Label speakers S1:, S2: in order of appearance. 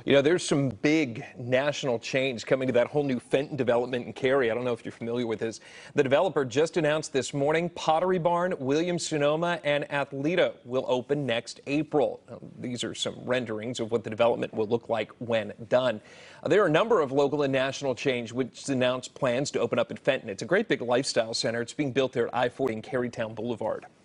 S1: You know, there's some big national change coming to that whole new Fenton development in Cary. I don't know if you're familiar with this. The developer just announced this morning Pottery Barn, Williams-Sonoma, and Athleta will open next April. Now, these are some renderings of what the development will look like when done. There are a number of local and national change which announced plans to open up in Fenton. It's a great big lifestyle center. It's being built there at I-40 and Carytown Boulevard.